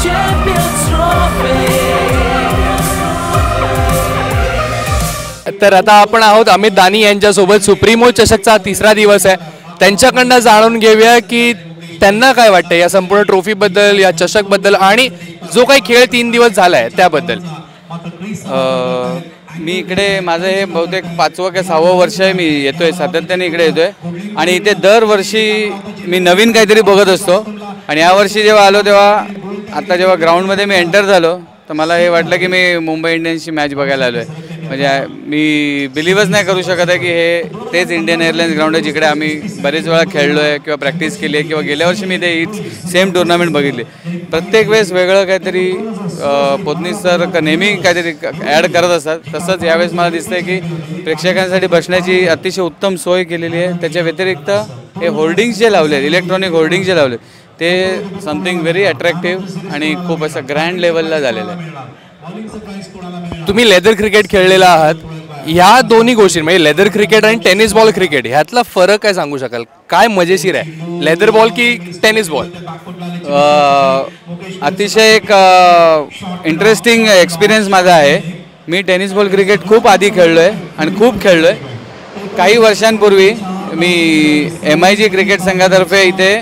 Champions Trophy. तर आता आपण आहोत अमित दानी यांच्यासोबत. सुप्रीमो चषकचा तिसरा दिवस आहे. त्यांच्याकडनं जाणून घेऊया की त्यांना काय वाटतं या संपूर्ण ट्रॉफीबद्दल, या चषकबद्दल आणि जो काही खेळ 3 दिवस झाला आहे त्याबद्दल. मी इकडे माझं हे बहुतेक 5वं किंवा 6वं वर्ष आहे. मी येतोय, सातत्याने इकडे येतोय आणि इथे दरवर्षी मी नवीन काहीतरी बघत असतो. आणि यावर्षी जेव्हा आलो तेव्हा आता जेव्हा ग्राउंडमध्ये मी एंटर झालो तर मला हे वाटलं की मी मुंबई इंडियन्सची मॅच बघायला आलो आहे. म्हणजे मी बिलीव्हच नाही करू शकत आहे की हे तेच इंडियन एअरलाइन्स ग्राउंड आहे जिकडे आम्ही बरेच वेळा खेळलो आहे किंवा प्रॅक्टिस केली आहे किंवा गेल्या वर्षी मी ते सेम टुर्नामेंट बघितली. प्रत्येक वेळेस वेगळं काहीतरी पोतनीस सर नेहमी काहीतरी ॲड करत असतात. तसंच यावेळेस मला दिसतंय की प्रेक्षकांसाठी बसण्याची अतिशय उत्तम सोय केलेली आहे. त्याच्या व्यतिरिक्त हे होर्डिंग्स जे लावले आहेत, इलेक्ट्रॉनिक होर्डिंग्स जे लावले ते समथिंग व्हेरी अट्रॅक्टिव्ह आणि खूप असं ग्रँड लेवलला झालेलं आहे. तुम्ही लेदर क्रिकेट खेळलेला आहात. ह्या दोन्ही गोष्टी म्हणजे लेदर क्रिकेट आणि टेनिस बॉल क्रिकेट ह्यातला फरक काय सांगू शकाल? काय मजेशीर आहे, लेदर बॉल की टेनिस बॉल? अतिशय एक इंटरेस्टिंग एक्सपिरियन्स माझा आहे. मी टेनिस बॉल क्रिकेट खूप आधी खेळलो आहे आणि खूप खेळलो आहे. काही वर्षांपूर्वी मी MIG क्रिकेट संघातर्फे इथे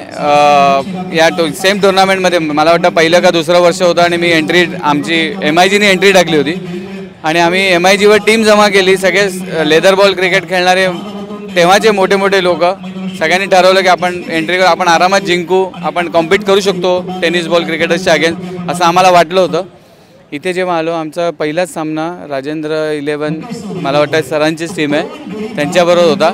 या सेम टुर्नामेंटमध्ये मला वाटतं पहिलं का दुसरं वर्ष होतं आणि मी आमची MIGने एंट्री टाकली होती आणि आम्ही MIGवर टीम जमा केली. सगळे लेदर बॉल क्रिकेट खेळणारे तेव्हाचे मोठे मोठे लोक सगळ्यांनी ठरवलं की आपण एंट्री करू, आपण आरामात जिंकू, आपण कॉम्पीट करू शकतो टेनिस बॉल क्रिकेटर्सच्या अगेन्स्ट, असं आम्हाला वाटलं होतं. इथे जेव्हा आलो आमचा पहिलाच सामना राजेंद्र 11 मला वाटतं सरांचीच टीम आहे त्यांच्याबरोबर होता.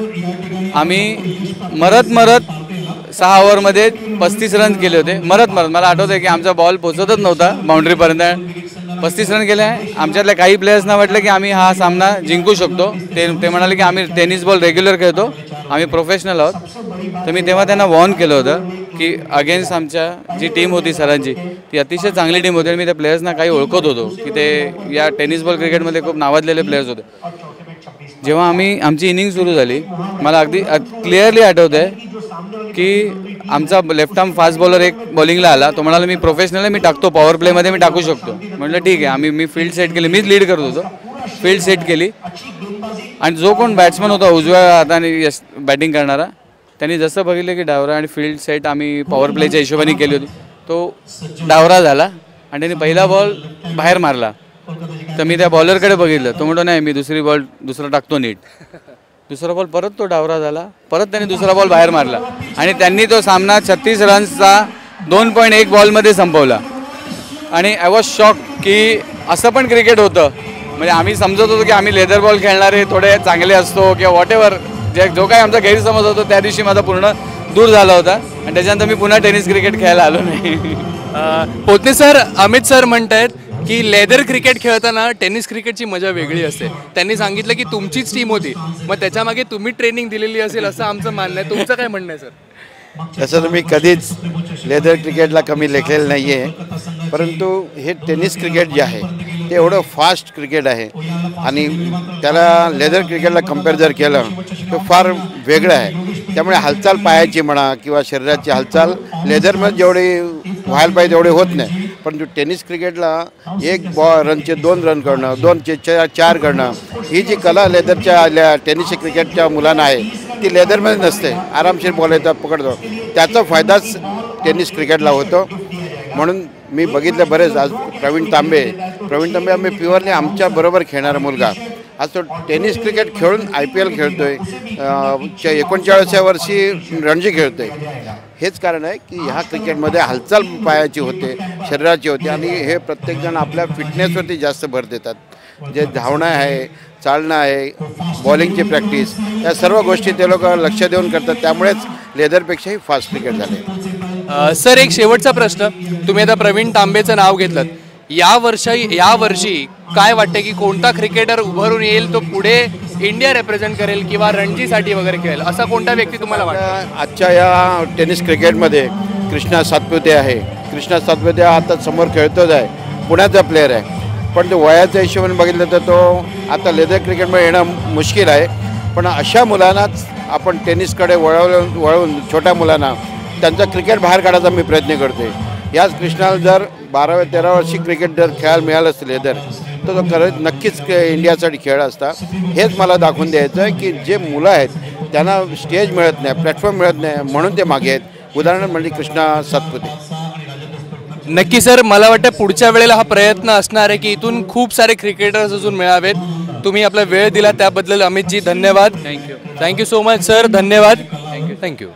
आम्ही मरत 6 ओव्हरमध्ये 35 रन केले होते. मरत मला आठवतं आहे की आमचा बॉल पोचतच नव्हता बाउंड्रीपर्यंत. 35 रन केले. आमच्यातल्या काही प्लेयर्सना वाटलं की आम्ही हा सामना जिंकू शकतो. ते म्हणाले की आम्ही टेनिस बॉल रेग्युलर खेळतो, आम्ही प्रोफेशनल आहोत. तर मी तेव्हा त्यांना वॉर्न केलं होतं की अगेन्स्ट आमच्या जी टीम होती सरांची ती अतिशय चांगली टीम होती आणि मी त्या प्लेयर्सना काही ओळखत होतो की ते या टेनिस बॉल क्रिकेटमध्ये खूप नावाजलेले प्लेयर्स होते. जेव्हा आमची इनिंग सुरू झाली मला अगदी क्लिअरली आठवतं आहे की आमचा लेफ्ट आर्म फास्ट बॉलर एक बॉलिंगला आला. तो म्हणाला मी प्रोफेशनल आहे, मी टाकतो, पॉवर प्लेमध्ये मी टाकू शकतो. म्हटलं ठीक आहे. मी फील्ड सेट केली, मीच लीड करत होतो. फील्ड सेट केली आणि जो कोण बॅट्समन होता उजव्या हाताने बॅटिंग करणारा त्यांनी जसं बघितलं की डावरा आणि फील्ड सेट आम्ही पॉवर प्लेच्या हिशोबाने केली होती, तो डावरा झाला आणि त्यांनी पहिला बॉल बाहेर मारला. तर मी त्या बॉलरकडे बघितलं. तो म्हणतो नाही मी दुसरा टाकतो नीट. दुसरा बॉल परत तो डावरा झाला, परत त्यांनी दुसरा बॉल बाहेर मारला आणि त्यांनी तो सामना 36 रन्सचा 2.1 बॉलमध्ये संपवला. आणि आय वॉज शॉक की असं पण क्रिकेट होतं. म्हणजे आम्ही समजत होतो की आम्ही लेदर बॉल खेळणारे थोडे चांगले असतो किंवा वॉट एव्हर, जो काही आमचा गैरसमज होतो त्या दिवशी माझा पूर्ण दूर झाला होता आणि त्याच्यानंतर मी पुन्हा टेनिस क्रिकेट खेळायला आलो नाही. पोतनीस सर, अमित सर म्हणतायत की लेदर क्रिकेट खेळताना टेनिस क्रिकेटची मजा वेगळी असते. त्यांनी सांगितलं की तुमचीच टीम होती, मग त्याच्यामागे तुम्ही ट्रेनिंग दिलेली असेल असं आमचं मानणं आहे. तुमचं काय म्हणणं आहे सर? तसं तर मी कधीच लेदर क्रिकेटला कमी लेखलेलं नाही आहे, परंतु हे टेनिस क्रिकेट जे आहे ते एवढं फास्ट क्रिकेट आहे आणि त्याला लेदर क्रिकेटला कम्पेअर जर केलं तर फार वेगळं आहे. त्यामुळे हालचाल पायाची म्हणा किंवा शरीराची हालचाल लेदरमध्ये जेवढी व्हायला पाहिजे तेवढे होत नाही. परंतु टेनिस क्रिकेटला 1 रनचे 2 रन करणं, 2चे 4 करणं, ही जी कला लेदरच्या टेनिस क्रिकेटच्या मुलांना आहे ती लेदरमध्ये नसते. आरामशीर बॉल येतात, पकडतो. त्याचा फायदाच टेनिस क्रिकेटला होतो. म्हणून मी बघितलं बरेच. आज प्रवीण तांबे आम्ही प्युअरली आमच्याबरोबर खेळणारा मुलगा आज तो टेनिस क्रिकेट खेळून IPL खेळतोय. 39व्या वर्षी रणजी खेळतोय. हेच कारण आहे की ह्या क्रिकेटमध्ये हालचाल पायाची होते, शरीराची होते आणि हे प्रत्येकजण आपल्या फिटनेसवरती जास्त भर देतात. जे धावणं आहे, चालणं आहे, बॉलिंगची प्रॅक्टिस, या सर्व गोष्टी ते लोक लक्ष देऊन करतात. त्यामुळेच लेदरपेक्षाही फास्ट क्रिकेट झाले. सर, एक शेवटचा प्रश्न. तुम्ही आता प्रवीण तांबेचं नाव घेतलं. या वर्षी काय वाटतं की कोणता क्रिकेटर उभरून येईल तो पुढे इंडिया रिप्रेझेंट करेल किंवा रणजीसाठी वगैरे खेळेल, असा कोणता व्यक्ती तुम्हाला वाटतं? आजच्या या टेनिस क्रिकेटमध्ये कृष्णा सातपुते आहे. कृष्णा सातपुते आता समोर खेळतोच आहे, पुण्याचा प्लेअर आहे. पण तो वयाच्या हिशोबाने बघितलं तर तो आता लेदर क्रिकेटमध्ये येणं मुश्किल आहे. पण अशा मुलांनाच आपण टेनिसकडे वळवून छोट्या मुलांना त्यांचा क्रिकेट बाहेर काढायचा मी प्रयत्न करते. याच कृष्णाला जर 12-13 वर्षी क्रिकेट जर खेळायला मिळालं असतं लेदर तर तो खरंच नक्कीच इंडियासाठी खेळ असता. हेच मला दाखवून द्यायचं आहे की जे मुलं आहेत त्यांना स्टेज मिळत नाही, प्लॅटफॉर्म मिळत नाही, म्हणून ते मागे आहेत. उदाहरण म्हणजे कृष्णा सातपुते. नक्की सर, मला वाटतं पुढच्या वेळेला हा प्रयत्न असणार आहे की इथून खूप सारे क्रिकेटर्स अजून मिळावेत. तुम्ही आपला वेळ दिला त्याबद्दल अमितजी धन्यवाद. Thank you so much sir. धन्यवाद. थँक्यू.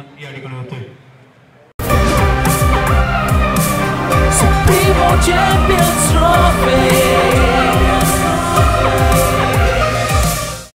Supremo Champion.